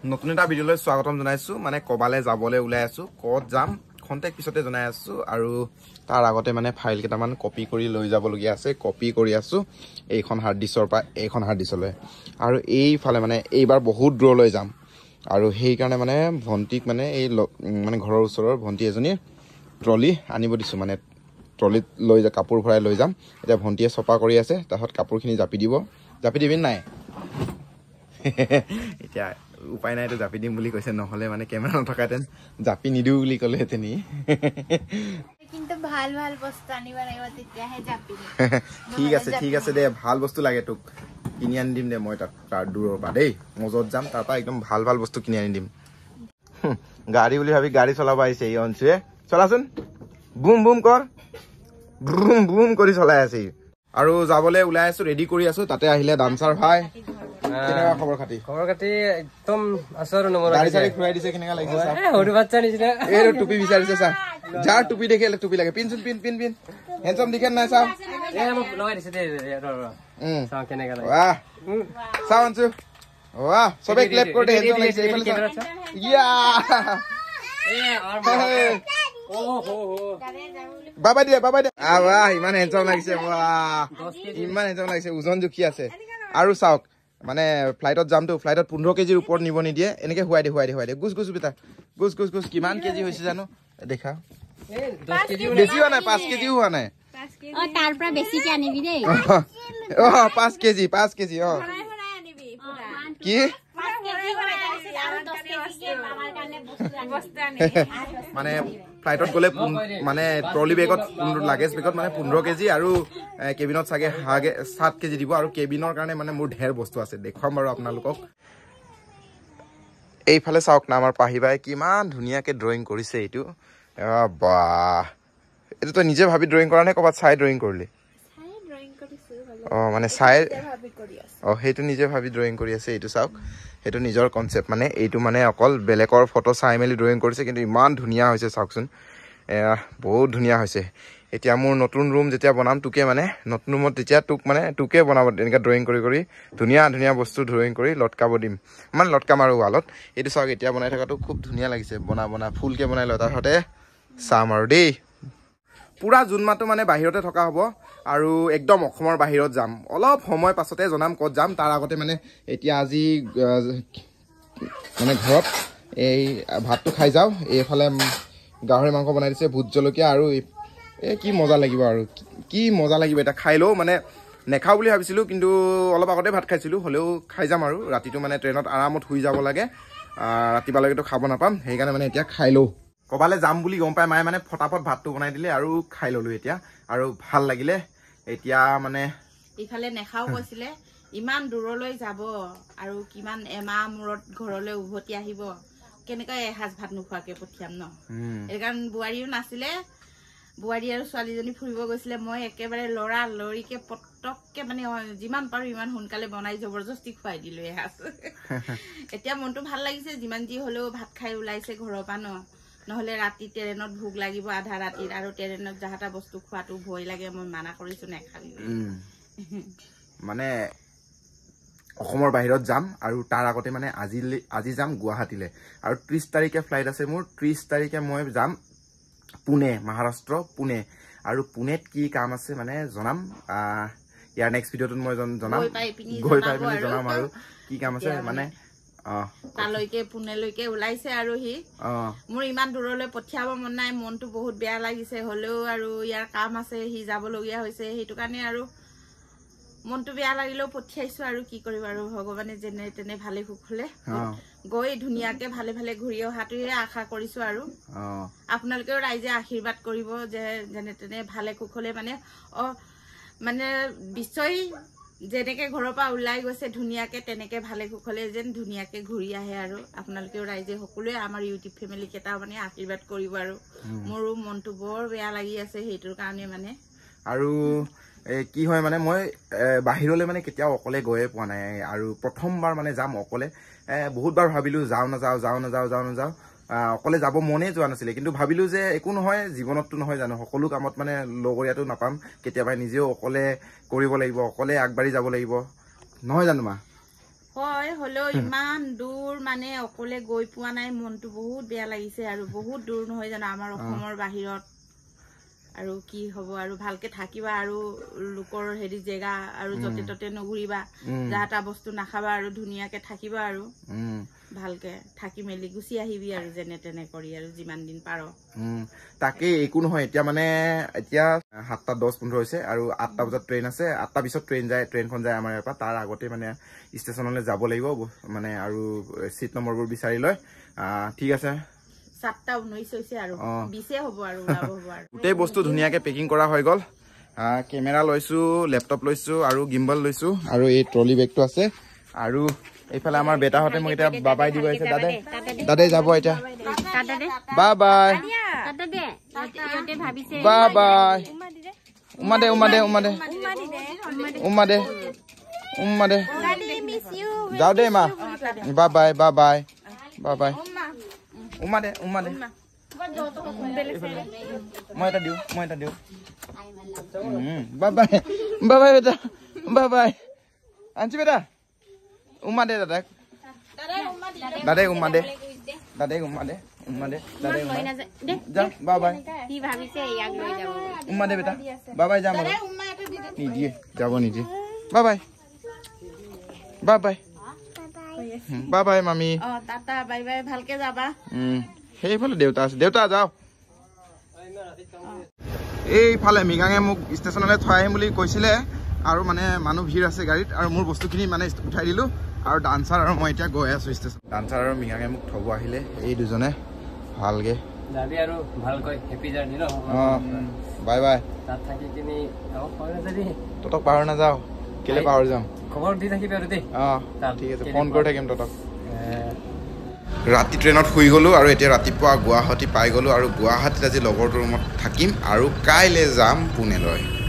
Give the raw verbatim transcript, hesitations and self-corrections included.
নতুন এটা ভিডিঅ'লৈ স্বাগতম জনাইছো মানে কবালে যাবলৈ ওলাই আছো কত যাম খন্তেক পিছতে জনাই আছো আৰু তাৰ আগতে মানে ফাইল কেইটামান কপি কৰি লৈ যাব লগিয়া আছে কপি কৰি আছো এইখন হাৰ্ড ডিস্কৰ পৰা এইখন হাৰ্ড ডিস্কলৈ আৰু এইফালে মানে এইবাৰ বহুত দূৰলৈ যাম আৰু সেই কাৰণে মানে ভন্টিক মানে এই মানে ঘৰৰ ওচৰৰ ভন্টি এজনী ট্ৰলি আনিব দিছো মানে ট্ৰলিত লৈ যা কাপোৰ ভৰাই লৈ যাম এটা ভন্টিয়ে চপা কৰি আছে তাহত কাপোৰখিনি জাপি দিব জাপি দিবিন নাই এতিয়া উপায় নাই তো জাপি দিম বুলি কৈছে নহলে মানে কেমেৰা নথকাতেন জাপি নিদিও বুলি কলে হেতেনি কিন্তু ভাল ভাল বস্তু আনিব লাগিব তেতিয়াহে জাপি দিম ঠিক আছে ঠিক আছে দে ভাল বস্তু লাগে তোক কিনি আনি দিম দে মই তাত তাৰ দূৰৰ পৰা দেই মজত যাম তাৰ পৰা একদম ভাল ভাল বস্তু কিনি আনি দিম গাড়ী বুলি ভাবি গাড়ী চলাব আহিছে এই অঞ্চুৱে চলাচোন বুম বুম কৰ বুম বুম কৰি চলাই আছে আৰু যাবলৈ ওলাই আছো ৰেডি কৰি আছো তাতে আহিলে ডান্সাৰ ভাই কেনেকা খবৰ খাতি খবৰ খাতি একদম আছৰ নম্বৰ গাড়ী চাড়ী খুৱাই দিছে কেনেকা লাগিছে চা এ হৰু বাচ্চা নিচিনা এই টুপি বিচাৰিছে চা যাৰ টুপি দেখে টুপি লাগে পিন চুন পিন পিন পিন হেনচম দেখে নাই চা এ মোক লগাই দিছে দে ৰ ৰ উম চা কেনেকা লাগে বাহ চা অঞ্চু বাহ সবে ক্লেপ কৰি দে হেনচম লাগিছে এইফালে চা ইয়া এ আৰু ও হো হো বাবা দিয়া বাবা দিয়া আ বাহ ইমান হেনচম লাগিছে বাহ ইমান হেনচম লাগিছে ওজন জুখি আছে আৰু চাওক মানে ফ্লাইটত যাম তো ফ্লাইটত পোন্ধৰ কেজিৰ ওপৰত নিব নিদিয়ে এনেকে হুৱাই দে হুৱাই দে হুৱাই দে গুছ গুছ বিতা গুছ গুছ গুছ কিমান কেজি হৈছে জানো দেখা এ দহ কেজি বেছি হোৱা নাই পাঁচ কেজিও হোৱা নাই অ তাৰ পৰা বেছিকে আনিবি দেই অ পাঁচ কেজি পাঁচ কেজি অ কি মানে ফ্লাইটত গলে মানে ট্ৰলি বেগত লাগেজ বেগত মানে পোন্ধৰ কেজি আৰু কেবিনত চাগে হাগে সাত কেজি দিব আৰু কেবিনৰ কাৰণে মানে মোৰ ঢেৰ বস্তু আছে দেখুৱাম বাৰু আপোনালোকক এইফালে চাওক না আমাৰ পাহিবাই কিমান ধুনীয়াকে ড্ৰয়িং কৰিছে এইটো বাহ এইটো তই নিজে ভাবি ড্ৰয়িং কৰা নে ক'ৰবাত চাই ড্ৰয়িং কৰিলি অ মানে চাই অ সেইটো নিজে ভাবি ড্ৰয়িং কৰি আছে এইটো চাওক সেইটো নিজৰ কনচেপ্ট মানে এইটো মানে অকল বেলেগৰ ফটো চাই মেলি ড্ৰয়িং কৰিছে কিন্তু ইমান ধুনীয়া হৈছে চাওকচোন এয়া বহুত ধুনীয়া হৈছে এতিয়া মোৰ নতুন ৰুম যেতিয়া বনাম তোকে মানে নতুন ৰুমত তেতিয়া তোক মানে তোকে বনাব এনেকৈ ড্ৰয়িং কৰি কৰি ধুনীয়া ধুনীয়া বস্তু ড্ৰয়িং কৰি লটকাব দিম মানে লটকাম আৰু ৱালত এইটো চাওক এতিয়া বনাই থকাটো খুব ধুনীয়া লাগিছে বনা বনা ফুলকৈ বনাই লয় তাৰপিছতে চাম আৰু দেই পুৰা জুন মাহটো মানে বাহিৰতে থকা হ'ব আৰু একদম অসমৰ বাহিৰত যাম অলপ সময় পাছতে জনাম ক'ত যাম তাৰ আগতে মানে এতিয়া আজি মানে ঘৰত এই ভাতটো খাই যাওঁ এইফালে গাহৰি মাংস বনাই দিছে ভোট জলকীয়া আৰু এই কি মজা লাগিব আৰু কি মজা লাগিব এটা খাই লওঁ মানে নেখাওঁ বুলি ভাবিছিলোঁ কিন্তু অলপ আগতে ভাত খাইছিলোঁ হ'লেও খাই যাম আৰু ৰাতিটো মানে ট্ৰেইনত আৰামত শুই যাব লাগে ৰাতিপুৱালৈকেতো খাব নাপাম সেইকাৰণে মানে এতিয়া খাই লওঁ ক'বালৈ যাম বুলি গম পাই মায়ে মানে ফটাফট ভাতটো বনাই দিলে আৰু খাই ল'লোঁ এতিয়া আৰু ভাল লাগিলে এতিয়া মানে ইফালে নেখাও কৈছিলে ইমান দূৰলৈ যাব আৰু কিমান এমাহ মূৰত ঘৰলৈ উভতি আহিব কেনেকৈ এসাঁজ ভাত নোখোৱাকে পঠিয়াম ন এইকাৰণ বোৱাৰীও নাছিলে বোৱাৰী আৰু ছোৱালীজনী ফুৰিব গৈছিলে মই একেবাৰে লৰা লৰিকে পটককে মানে যিমান পাৰো ইমান সোনকালে বনাই জবৰদস্তি খুৱাই দিলো এসাঁজ এতিয়া মনটো ভাল লাগিছে যিমান যি হলেও ভাত খাই ওলাইছে ঘৰৰ পৰা ন নহলে ৰাতি ট্ৰেইনত ভোক লাগিব আধা ৰাতিত আৰু ট্ৰেইনত যাহাটা বস্তু খোৱাটো ভয় লাগে মই মানা কৰিছো নেখাবি মানে অসমৰ বাহিৰত যাম আৰু তাৰ আগতে মানে আজি আজি যাম গুৱাহাটীলৈ আৰু ত্ৰিছ তাৰিখে ফ্লাইট আছে মোৰ ত্ৰিছ তাৰিখে মই যাম পুনে মহাৰাষ্ট্ৰ পুনে আৰু পুনেত কি কাম আছে মানে জনাম ইয়াৰ নেক্সট ভিডিঅ'টোত মই জনাম গৈ পাই পিনি জনাম আৰু কি কাম আছে মানে তালৈকে পুনেলৈকে ওলাইছে আৰু সি মোৰ ইমান দূৰলৈ পঠিয়াব মন নাই মনটো বহুত বেয়া লাগিছে হলেও আৰু ইয়াৰ কাম আছে সি যাবলগীয়া হৈছে সেইটো কাৰণে আৰু মনটো বেয়া লাগিলেও পঠিয়াইছো আৰু কি কৰিব আৰু ভগৱানে যেনে তেনে ভালে কুশলে গৈ ধুনীয়াকে ভালে ভালে ঘূৰি অহাটোৱে আশা কৰিছো আৰু আপোনালোকেও ৰাইজে আশীৰ্বাদ কৰিব যে যেনে তেনে ভালে কুশলে মানে অ মানে বিশ্বই যেনেকে ঘৰৰ পৰা ওলাই গৈছে ধুনীয়াকে তেনেকে ভালে কুশলে যেন ধুনীয়াকে ঘূৰি আহে আৰু আপোনালোকেও ৰাইজে সকলোৱে আমাৰ ইউটিউব ফেমিলি কেইটা মানে আশীৰ্বাদ কৰিব আৰু মোৰো মনটো বৰ বেয়া লাগি আছে সেইটোৰ কাৰণে মানে আৰু কি হয় মানে মই বাহিৰলৈ মানে কেতিয়াও অকলে গৈয়ে পোৱা নাই আৰু প্ৰথমবাৰ মানে যাম অকলে বহুতবাৰ ভাবিলোঁ যাওঁ নাযাওঁ যাওঁ নাযাওঁ যাওঁ নাযাওঁ অকলে যাব মনে যোৱা নাছিলে কিন্তু ভাবিলোঁ যে একো নহয় জীৱনততো নহয় জানো সকলো কামত মানে লগৰীয়াটো নাপাম কেতিয়াবা নিজেও অকলে কৰিব লাগিব অকলে আগবাঢ়ি যাব লাগিব নহয় জানো মা হয় হ'লেও ইমান দূৰ মানে অকলে গৈ পোৱা নাই মনটো বহুত বেয়া লাগিছে আৰু বহুত দূৰ নহয় জানো আমাৰ অসমৰ বাহিৰত আৰু কি হ'ব আৰু ভালকে থাকিবা আৰু লোকৰ হেৰি জেগা আৰু যতে ততে নঘুৰিবা যাহা বস্তু নাখাবা আৰু ধুনীয়াকে থাকিবা আৰু ভালকে থাকি মেলি গুচি আহিবি আৰু যেনে তেনে কৰি আৰু যিমান দিন পাৰ তাকে একো নহয় এতিয়া মানে এতিয়া সাতটা দহ পোন্ধৰ হৈছে আৰু আঠটা বজাত ট্ৰেইন আছে আঠটা পিছত ট্ৰেইন যায় ট্ৰেইনখন যায় আমাৰ ইয়াৰ পৰা তাৰ আগতে মানে ষ্টেচনলৈ যাব লাগিব মানে আৰু চিট নম্বৰবোৰ বিচাৰি লয় ঠিক আছে সাতটা ঊনৈশ হৈছে আৰু বিশে হ'ব আৰু ওলাব হ'ব আৰু গোটেই বস্তু ধুনীয়াকে পেকিং কৰা হৈ গ'ল কেমেৰা লৈছো লেপটপ লৈছো আৰু গিম্বল লৈছো আৰু এই ট্ৰলি বেগটো আছে আৰু এইফালে আমাৰ বেটাহঁতে মোক এতিয়া বাবাই দিব আহিছে দাদা দাদাই যাব এতিয়া bye bye bye bye Uma দে উমা দে উমা দে উমা দে উমা দে যাও দে মা bye bye bye bye bye bye Uma দে উমা দে মই এটা দিওঁ মই এটা দিওঁ বাই বাই বাই বাই বেটা বাই বাই আনছি বেটা উমা দে দাদাক দাদাই উমা দে দাদাই উমা দে উমা দে দাদাই উমা যা বাই বাই উমা দে বেটা বাই বাই যাম নিদিয়ে যাব নিদিয়ে bye bye bye bye bye bye মামি অ টাটা বাই বাই ভালকে যাবা সেইফালে দেউতা আছে দেউতা যাও এইফালে মৃগাঙে মোক ষ্টেচনলৈ থৈ আহিম বুলি কৈছিলে আৰু মানে মানুহ ভিৰ আছে গাড়ীত আৰু মোৰ বস্তুখিনি মানে উঠাই দিলোঁ আৰু ডান্সাৰ আৰু মই এতিয়া গৈ আছোঁ ষ্টেচন ডান্সাৰ আৰু মৃগাঙে মোক থ'ব আহিলে এই দুজনে ভালকে যাবি আৰু ভালকৈ হেপী জাৰ্নি ন অঁ বাই বাই তাত থাকি কিনি যাবি তহঁতক পাহৰি নাযাওঁ কেলে পাহৰি যাম খবৰ দি থাকিবি আৰু দেই অঁ ঠিক আছে ফোন কৰি থাকিম তহঁতক ৰাতি ট্ৰেইনত শুই গ'লোঁ আৰু এতিয়া ৰাতিপুৱা গুৱাহাটী পাই গ'লোঁ আৰু গুৱাহাটীত আজি লগৰটোৰ ৰুমত থাকিম আৰু কাইলৈ যাম পুনেলৈ